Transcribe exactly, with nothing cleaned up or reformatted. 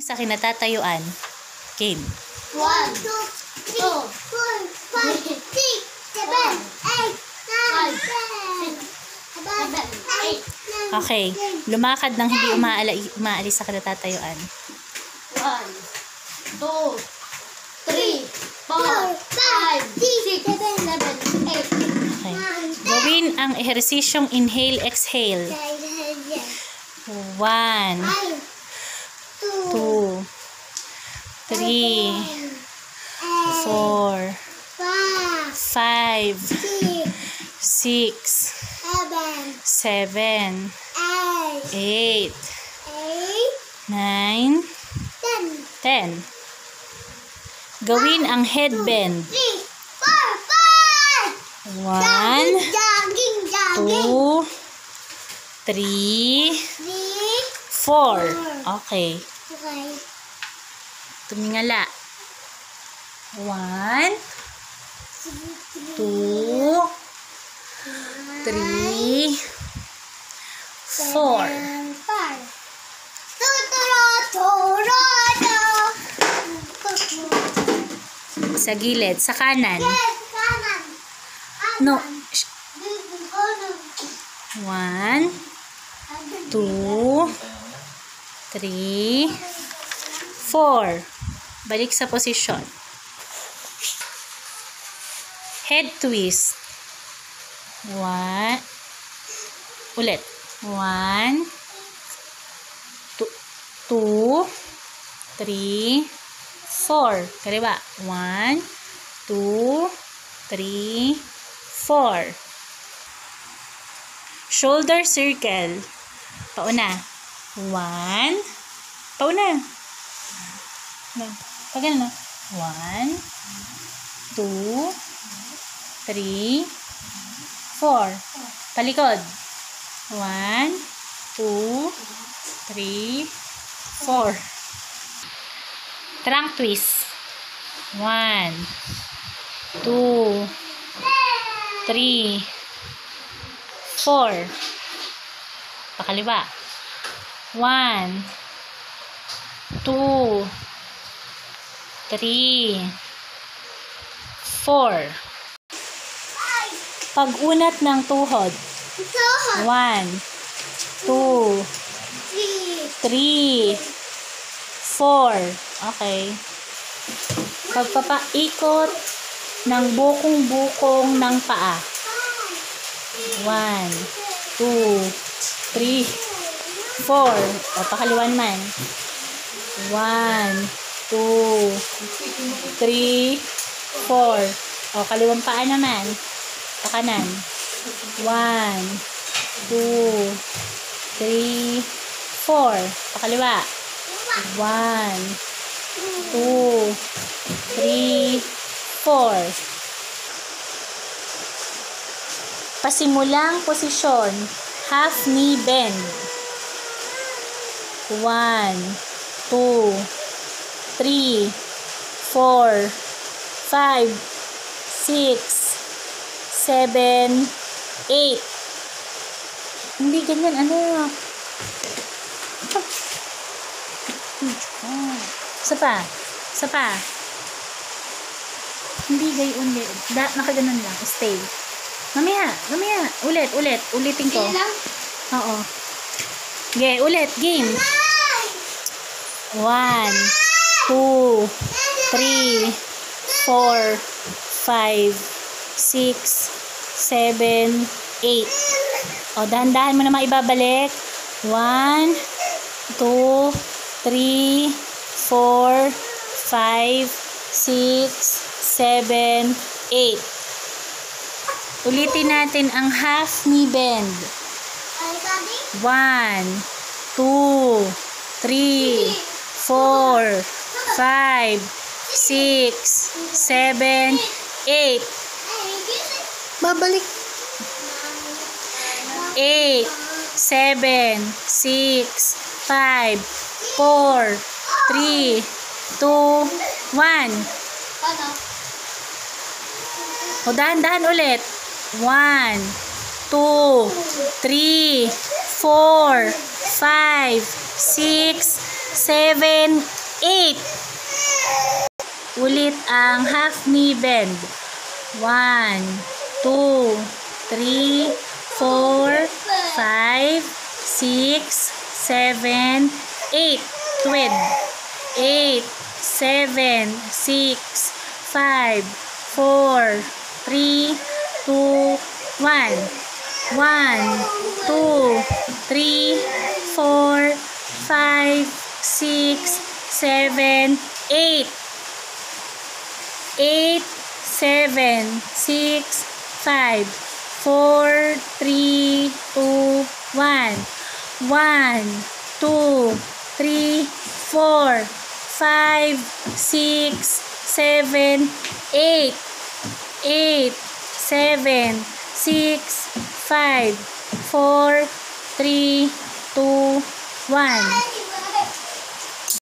Sa kinatatayuan. Game. One, two, two, four, five, six, seven, eight, nine, ten, eleven, eight, Okay. Lumakad ng hindi umaala umaalis sa kinatatayuan. one, two, three, four, five, six, seven, eight. Okay. Gawin ang ehersisyong inhale, exhale. One, two, three, four, five, six, seven, eight, nine, ten. Gawin ang headbend. One, two, three, four. Okay. Tumingala. One, two, three, four. Sa gilid, sa kanan. No. One, two, three, four. Balik sa posisyon. Head twist. One. Ulit. One, two, two, three, four. Kaliwa. One, two, three, four. Shoulder circle. Pauna. One. Pauna. No. Pag ano? One, two, three, four. Palikod. One, two, three, four. Trunk twist. One, two, three, four. Pakaliwa. One, two, three, four. Pag-unat ng tuhod. One, two, three, four. Okay. Pagpapaikot ng bukong-bukong ng paa. One, two, three, four. O, pakaliwan man. One, two, three, four. O, kaliwang paa naman. Pakanan. One, two, three, four. Pakaliwa. One, two, three, four. Pasimulang posisyon. Half knee bend. One, two, three, four, five, six, seven, eight. Hindi ganyan, ano? Isa pa. Isa pa. Hindi gayon. Da, nakaganon lang. Stay. Mamaya. Mamaya. Ulit. Ulit. Ulitin ko. Oo. Okay. Ulit. Game. One, two, three, four, five, six, seven, eight. O, dahan-dahan mo naman ibabalik. One, two, three, four, five, six, seven, eight. Ulitin natin ang half knee bend. One, two, three, four, five, six, seven, eight. Babalik. Eight, seven, six, five, four, three, two, one. O, dahan-dahan ulit. One, two, three, four, five, six, seven, eight. Ulit ang half knee bend. one, two, three, four, five, six, seven, eight. Twid. eight, seven, six, five, four, three, two, one. one, two, three, four, five, six, seven, eight. eight, seven, six, five, four, three, two, one. one, two, three, four, five, six, seven, eight. eight, seven, six, five, four, three, two, one.